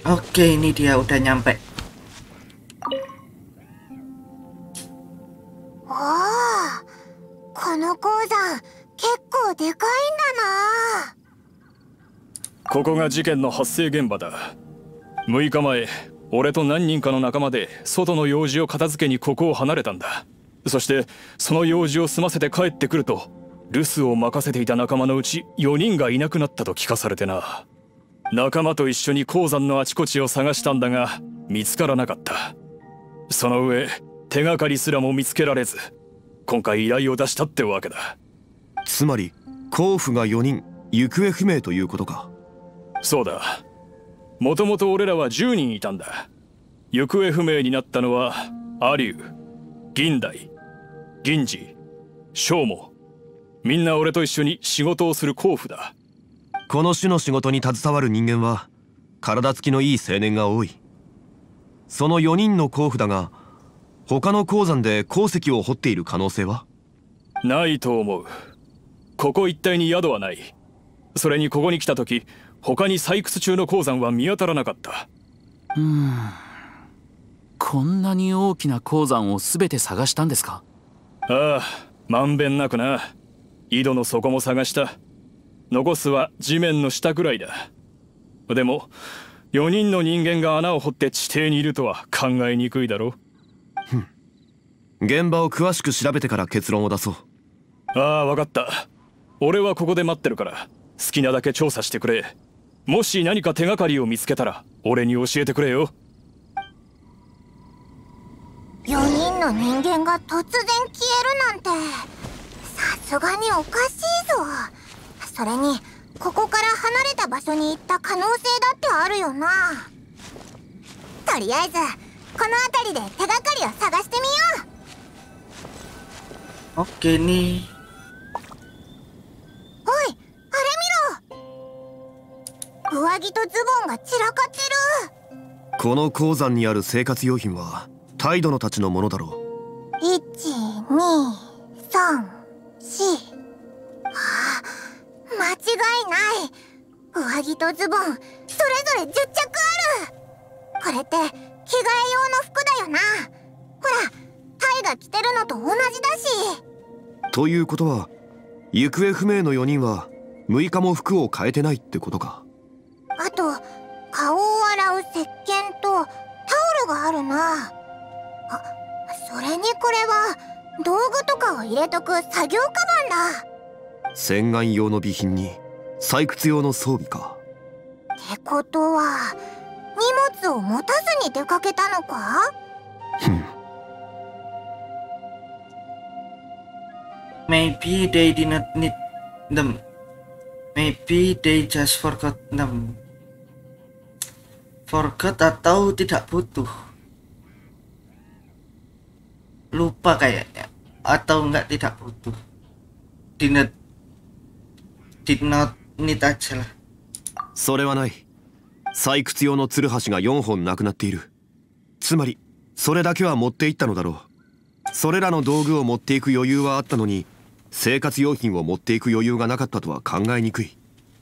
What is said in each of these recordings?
Oke, ini dia udah nyampe. おお、この鉱山結構でかいんだな。 ここが事件の発生現場だ。6日前、俺と何人かの仲間で外の用事を片付けにここを離れたんだ。そしてその用事を済ませて帰ってくると、留守を任せていた仲間のうち4人がいなくなったと聞かされてな。仲間と一緒に鉱山のあちこちを探したんだが見つからなかった。その上手がかりすらも見つけられず、今回依頼を出したってわけだ。 つまり甲府が4人行方不明ということか。 そうだ。もともと俺らは10人いたんだ。行方不明になったのは阿龍、銀大、銀次、正も。みんな俺と一緒に仕事をする甲府だ。 この種の仕事に携わる人間は体つきのいい青年が多い。その4人の甲府だが、他の鉱山で鉱石を掘っている可能性は？ ないと思う。ここ一帯に宿はない。それにここに来た時、他に採掘中の鉱山は見当たらなかった。 こんなに大きな鉱山を全て探したんですか？ ああ、まんべんなくな。井戸の底も探した。残すは地面の下くらいだ。でも4人の人間が穴を掘って地底にいるとは考えにくいだろう。 現場を詳しく調べてから結論を出そう。 ああ、分かった。俺はここで待ってるから好きなだけ調査してくれ。もし何か手がかりを見つけたら俺に教えてくれよ。 4人の人間が突然消えるなんて、さすがにおかしいぞ。それにここから離れた場所に行った可能性だってあるよな。とりあえずこの辺りで手がかりを探してみよう。 Oke nih. おい、あれ見ろ。上着とズボンが散らかってる。 この鉱山にある生活用品は態度のたちのものだろう。 1、2、3、4。間違いない。上着とズボンそれぞれ10着ある。これって着替え用の服だよな。ほら、タイが着てるのと同じだし。 ということは行方不明の4人は6日も服を変えてないってことか。 あと顔を洗う石鹸とタオルがあるな。あ、それにこれは道具とかを入れとく作業カバンだ。 洗顔用の備品に採掘用の装備か。 ってことは荷物を持たずに出かけたのか？ Maybe they did not need them. Maybe they just forgot them. Forgot atau tidak butuh. Lupa kayaknya. Atau enggak tidak butuh. Did not need aja lah. それはない。採掘用のツルハシが4本なくなっている。つまりそれだけは持っていったのだろう。それらの道具を持っていく余裕はあったのに、生活用品を持っていく余裕がなかったとは考えにくい。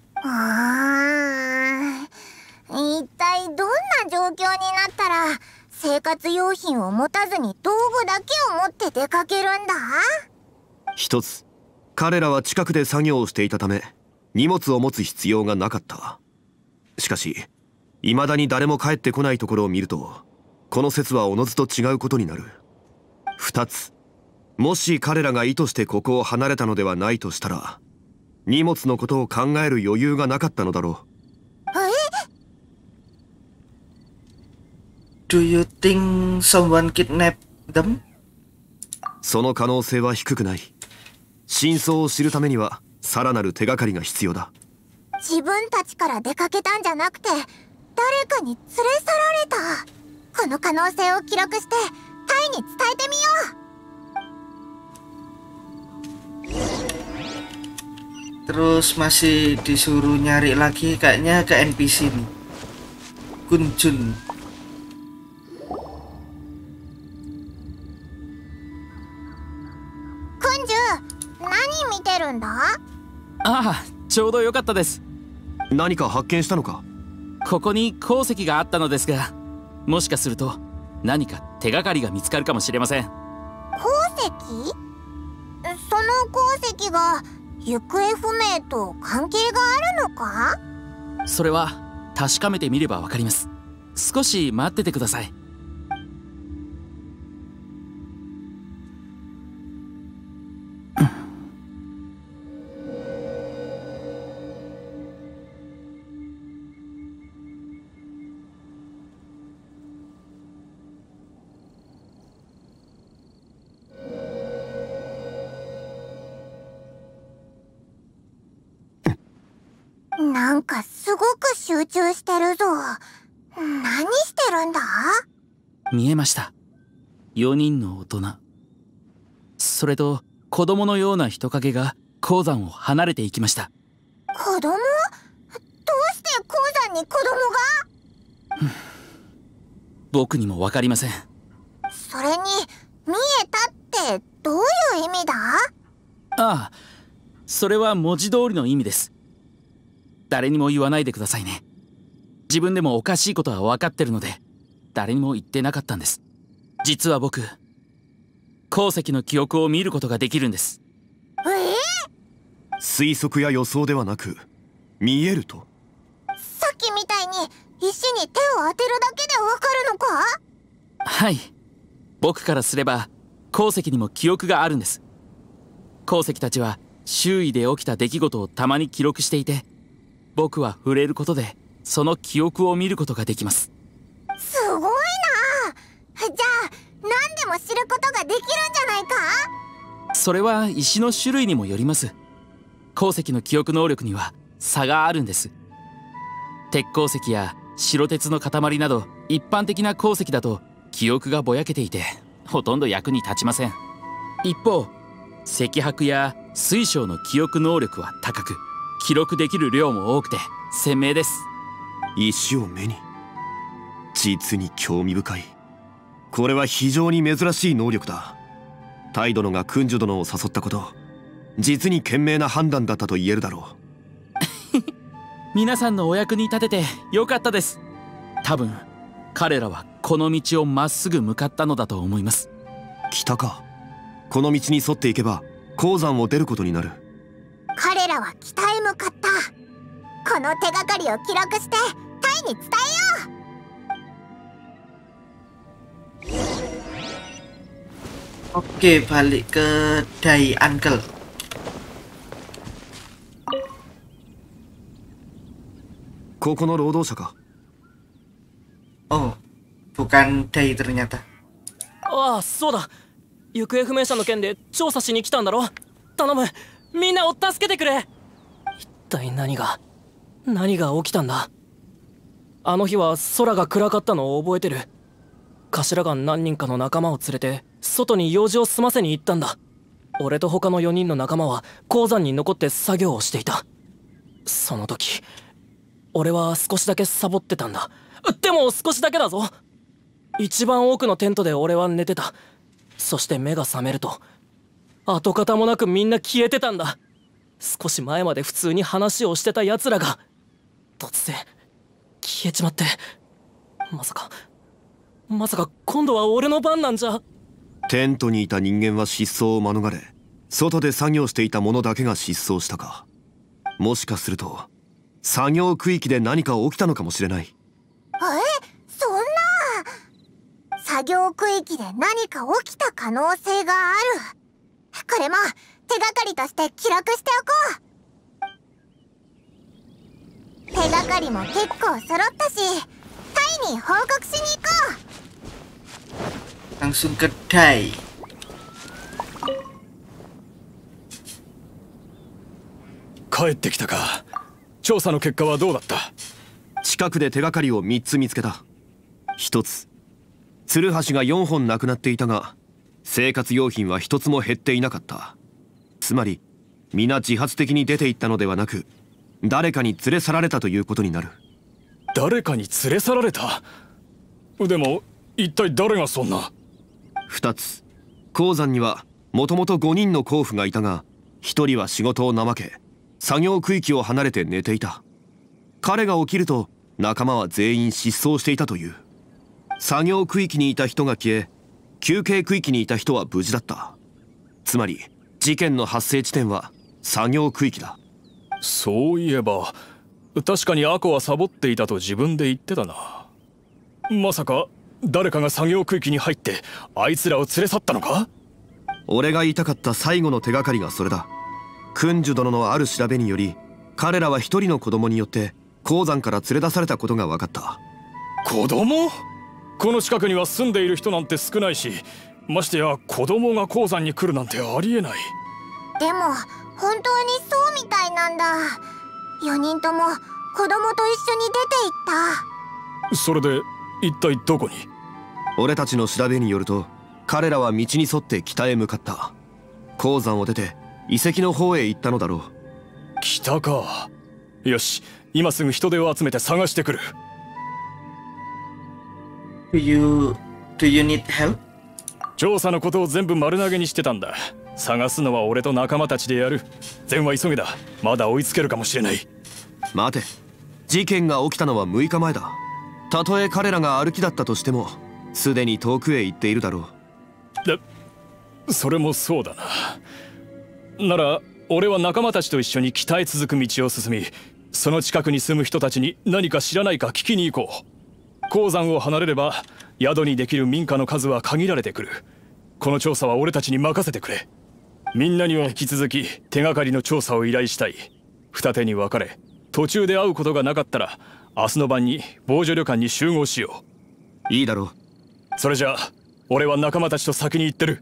一体どんな状況になったら生活用品を持たずに道具だけを持って出かけるんだ？ 一つ、彼らは近くで作業をしていたため荷物を持つ必要がなかった。しかし未だに誰も帰ってこないところを見ると、この説はおのずと違うことになる。二つ、もし彼らが意図してここを離れたのではないとしたら、荷物のことを考える余裕がなかったのだろう。 Do you think someone kidnapped them? その可能性は低くない。真相を知るためにはさらなる手がかりが必要だ。 自分たちから出かけたんじゃなくて誰かに連れ去られた。この可能性を記録してタイに伝えてみよう。Terus masih disuruh nyari lagi kayaknya ke NPC nih. Kunjun. クンジュ、何見てるんだ？ ああ、ちょうどよかったです。 何か発見したのか？ ここに鉱石があったのですが、もしかすると何か手がかりが見つかるかもしれません。 鉱石？その鉱石が行方不明と関係があるのか？ それは確かめてみればわかります。少し待っててください。 なんかすごく集中してるぞ。何してるんだ？ 見えました。4人の大人、それと子供のような人影が鉱山を離れていきました。 子供？どうして鉱山に子供が？ 僕にも分かりません。 それに見えたってどういう意味だ？ ああ、それは文字通りの意味です。誰にも言わないでくださいね。自分でもおかしいことは分かってるので誰にも言ってなかったんです。実は僕、鉱石の記憶を見ることができるんです。 推測や予想ではなく見えると？ さっきみたいに石に手を当てるだけでわかるのか？ はい、僕からすれば鉱石にも記憶があるんです。鉱石たちは周囲で起きた出来事をたまに記録していて、僕は触れることでその記憶を見ることができます。 すごいな。じゃあ何でも知ることができるんじゃないか？ それは石の種類にもよります。鉱石の記憶能力には差があるんです。鉄鉱石や白鉄の塊など一般的な鉱石だと記憶がぼやけていてほとんど役に立ちません。一方、石白や水晶の記憶能力は高く、記録できる量も多くて鮮明です。 石を目に。実に興味深い。これは非常に珍しい能力だ。タイ殿が君主殿を誘ったこと、実に賢明な判断だったと言えるだろう。 皆さんのお役に立ててよかったです。多分彼らはこの道をまっすぐ向かったのだと思います。 北か。この道に沿っていけば鉱山を出ることになる。 彼らは北へ向かった。この手がかりを記録してタイに伝えよう。 Oke, balik ke Dai Uncle. ここの労働者か。 Oh, bukan Dai ternyata. ああ、そうだ。行方不明者の件で調査しに来たんだろ。頼む、みんなを助けてくれ。一体何が起きたんだ。あの日は空が暗かったのを覚えてる。頭が何人かの仲間を連れて外に用事を済ませに行ったんだ。俺と他の4人の仲間は鉱山に残って作業をしていた。その時俺は少しだけサボってたんだ。でも少しだけだぞ。一番奥のテントで俺は寝てた。そして目が覚めると跡形もなくみんな消えてたんだ。少し前まで普通に話をしてた奴らが突然消えちまって、まさか今度は俺の番なんじゃ。 テントにいた人間は失踪を免れ、外で作業していた者だけが失踪したか。もしかすると作業区域で何か起きたのかもしれない。 そんな。作業区域で何か起きた可能性がある。これも手がかりとして記録しておこう。手がかりも結構揃ったし、タイに報告しに行こう。 Langsung ke Dai. 帰ってきたか。調査の結果はどうだった？ 近くで手がかりを3つ見つけた。1つ、ツルハシが4本なくなっていたが生活用品は1つも減っていなかった。つまり皆自発的に出て行ったのではなく、誰かに連れ去られたということになる。 誰かに連れ去られた？でも一体誰がそんな。 2つ、鉱山にはもともと5人の鉱夫がいたが、1人は仕事を怠け作業区域を離れて寝ていた。彼が起きると仲間は全員失踪していたという。作業区域にいた人が消え、休憩区域にいた人は無事だった。つまり事件の発生地点は作業区域だ。 そういえば確かにアコはサボっていたと自分で言ってたな。まさか誰かが作業区域に入ってあいつらを連れ去ったのか？ 俺が言いたかった最後の手がかりがそれだ。君主殿のある調べにより、彼らは一人の子供によって鉱山から連れ出されたことが分かった。 子供？この近くには住んでいる人なんて少ないし、ましてや子供が鉱山に来るなんてありえない。 でも本当にそうみたいなんだ。4人とも子供と一緒に出て行った。 それで一体どこに？ 俺たちの調べによると、彼らは道に沿って北へ向かった。鉱山を出て遺跡の方へ行ったのだろう。 北か。よし、今すぐ人手を集めて探してくる。 Do you need help? 調査のことを全部丸投げにしてたんだ。探すのは俺と仲間たちでやる。善は急げだ。まだ追いつけるかもしれない。 待て、事件が起きたのは6日前だ。たとえ彼らが歩きだったとしても、すでに遠くへ行っているだろう。それもそうだな。なら俺は仲間たちと一緒に北へ続く道を進み、その近くに住む人たちに何か知らないか聞きに行こう。鉱山を離れれば宿にできる民家の数は限られてくる。この調査は俺たちに任せてくれ。みんなには引き続き手がかりの調査を依頼したい。二手に分かれ、途中で会うことがなかったら明日の晩に防除旅館に集合しよう。いいだろう。 それじゃあ俺は仲間たちと先に行ってる。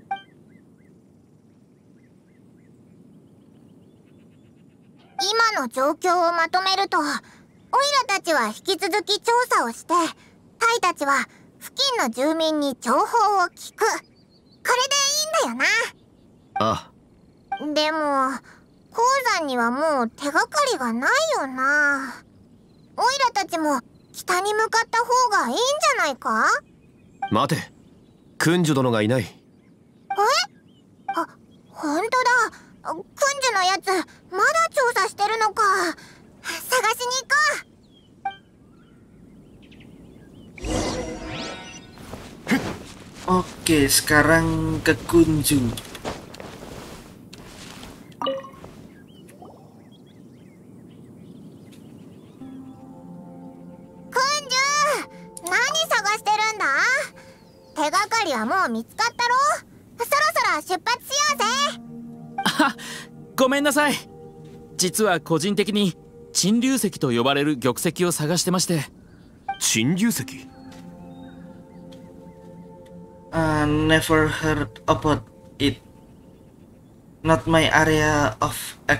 今の状況をまとめると、オイラたちは引き続き調査をして、タイたちは付近の住民に情報を聞く。これでいいんだよな。 ああ。でも鉱山にはもう手がかりがないよな。オイラたちも北に向かった方がいいんじゃないか？ 待て、君主殿がいない。 あ、ほんとだ。君主のやつまだ調査してるのか。探しに行こう。 Oke, sekarang ke Kunju. 何探してるんだ？手がかりはもう見つかったろ？そろそろ出発しようぜ。 あ、ごめんなさい。実は個人的に沈流石と呼ばれる玉石を探してまして。 沈流石 ？Never heard about it. Not my area of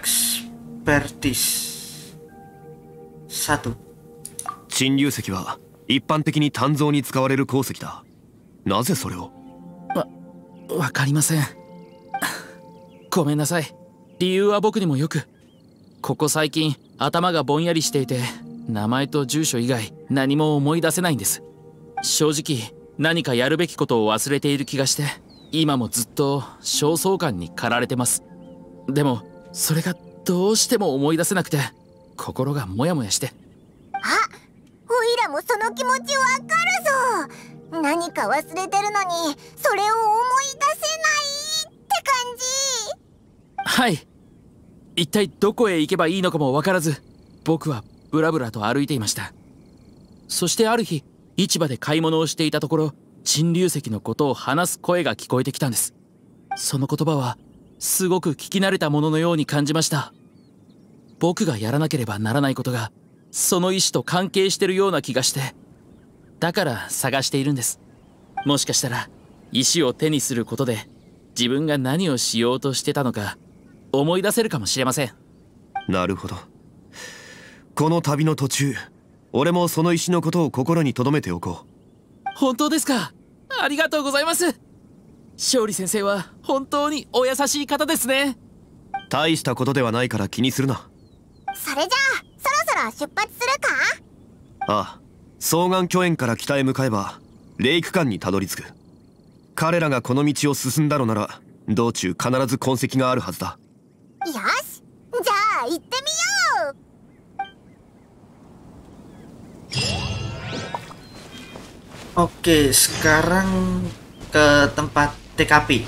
expertise. 1. 沈流石は一般的に鍛造に使われる鉱石だ。なぜそれを？ わかりません。ごめんなさい。理由は僕にもよく。ここ最近頭がぼんやりしていて、名前と住所以外何も思い出せないんです。正直何かやるべきことを忘れている気がして、今もずっと焦燥感に駆られてます。でもそれがどうしても思い出せなくて、心がモヤモヤして。 あ、おいらもその気持ちわかるぞ。何か忘れてるのにそれを思い出せないって感じ。 はい。一体どこへ行けばいいのかも分からず、僕はブラブラと歩いていました。そしてある日、市場で買い物をしていたところ、沈流石のことを話す声が聞こえてきたんです。その言葉はすごく聞き慣れたもののように感じました。僕がやらなければならないことがその石と関係してるような気がして、だから探しているんです。もしかしたら石を手にすることで自分が何をしようとしてたのか思い出せるかもしれません。 なるほど。この旅の途中、俺もその石のことを心に留めておこう。 本当ですか？ありがとうございます。勝利先生は本当にお優しい方ですね。 大したことではないから気にするな。 それじゃあそろそろ出発するか？ ああ、双眼巨園から北へ向かえばレイク間にたどり着く。彼らがこの道を進んだのなら道中必ず痕跡があるはずだ。 よし、じゃあ行ってみよう。 Oke, sekarang ke tempat TKP.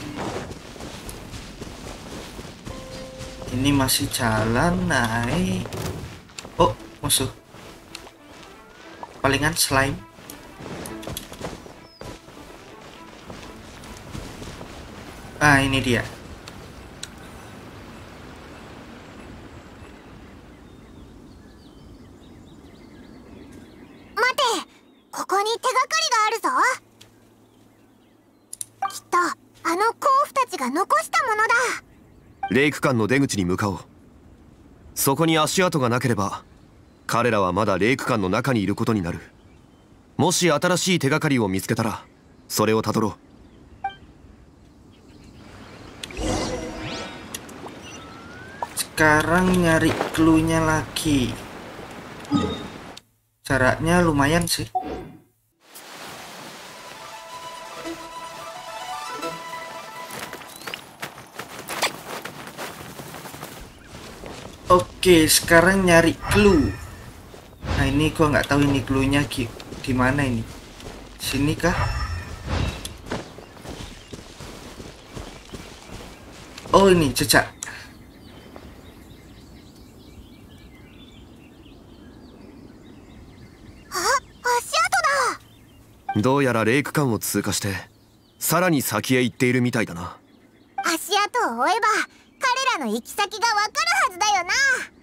Ini masih jalan naik. Oh, musuh. Palingan slime. Ah, ini dia. Mate, ここに手がかりがあるぞ。きっとあの甲府たちが残したものだ。 レイク間の出口に向かおう。そこに足跡がなければ彼らはまだレイク間の中にいることになる。もし新しい手がかりを見つけたらそれをたどろう。 Sekarang nyari clue-nya lagi. Jaraknya lumayan sih. Oke, sekarang nyari clue. Nah, ini gua nggak tahu ini clue-nya gimana ini. Sini kah? Oh, ini jejak. どうやらレイク間を通過してさらに先へ行っているみたいだな。 足跡を追えば彼らの行き先がわかるはずだよな。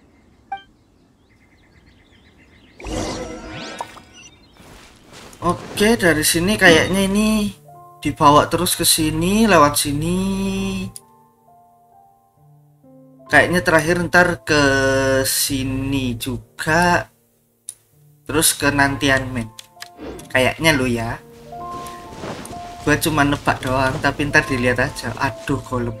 Oke, dari sini kayaknya ini dibawa terus ke sini, lewat sini. Kayaknya terakhir ntar ke sini juga. Terus ke Nantianmen. Kayaknya lo ya. Gua cuma nebak doang, tapi ntar dilihat aja. Aduh, golem.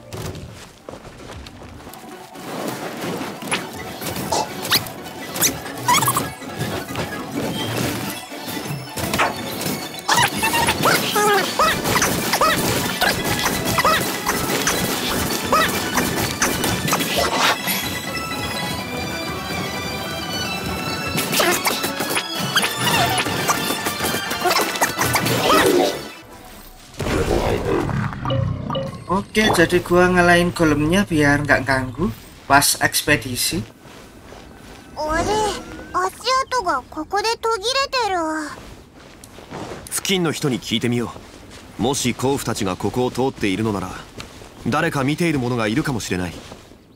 Oke, jadi gua ngalahin golemnya biar nggak ganggu pas ekspedisi. あれ、足跡がここで途切れてる。 付近の人に聞いてみよう。もし甲府たちがここを通っているのなら誰か見ている者がいるかもしれない。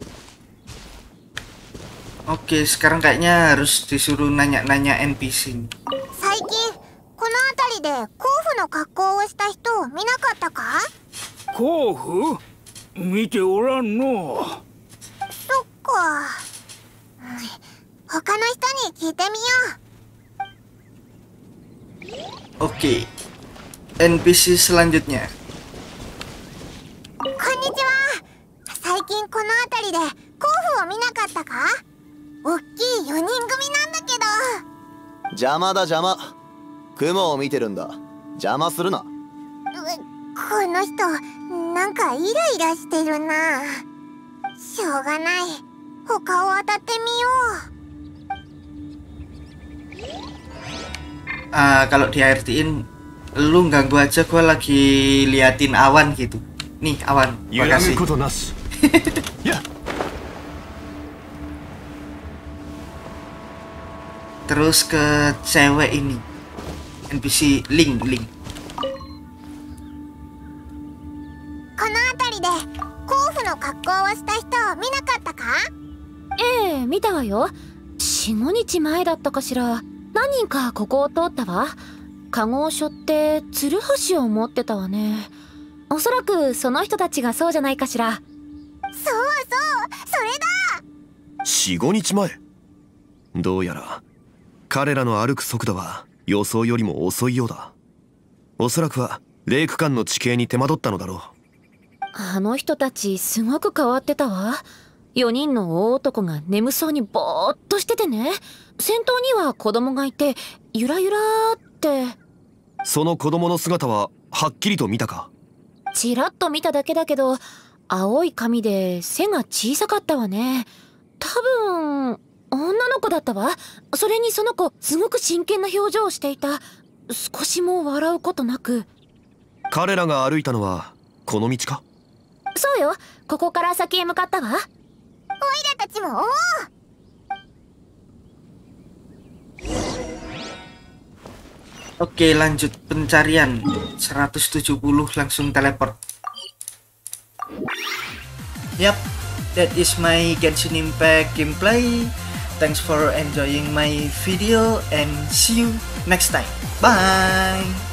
Oke, sekarang kayaknya harus disuruh nanya-nanya NPC nih. 最近この辺りで甲府の格好をした人を見なかったか？ 甲府？見ておらんの。 そっか。他の人に聞いてみよう。 Oke, NPC selanjutnya. こんにちは。最近この辺りで甲府を見なかったか？おっきい4人組なんだけど。 邪魔だ邪魔。雲を見てるんだ。邪魔するな。 この人なんかイライラしてるな。しょうがない。他を当たってみよう。 Kalau diartiin, lu ganggu aja, gue lagi liatin awan gitu. Nih awan, makasih. Terus ke cewek ini, NPC Link. この辺りで甲府の格好をした人を見なかったか？ ええ、見たわよ。4、5日前だったかしら。何人かここを通ったわ。カゴを背負ってツルハシを持ってたわね。おそらくその人たちがそうじゃないかしら。 そう、それだ。 4、5日前。どうやら彼らの歩く速度は予想よりも遅いようだ。おそらくはレイク間の地形に手間取ったのだろう。 あの人たちすごく変わってたわ。4人の大男が眠そうにぼーっとしててね。先頭には子供がいてゆらゆらって。 その子供の姿ははっきりと見たか？ ちらっと見ただけだけど青い髪で背が小さかったわね。多分女の子だったわ。それにその子すごく真剣な表情をしていた。少しも笑うことなく。 彼らが歩いたのはこの道か？ そうよ、ここから先へ向かったわ。 オイラたちも追おう。 Oke, lanjut pencarian. 170 langsung teleport. Yap, that is my Genshin Impact gameplay. Thanks for enjoying my video and see you next time. Bye.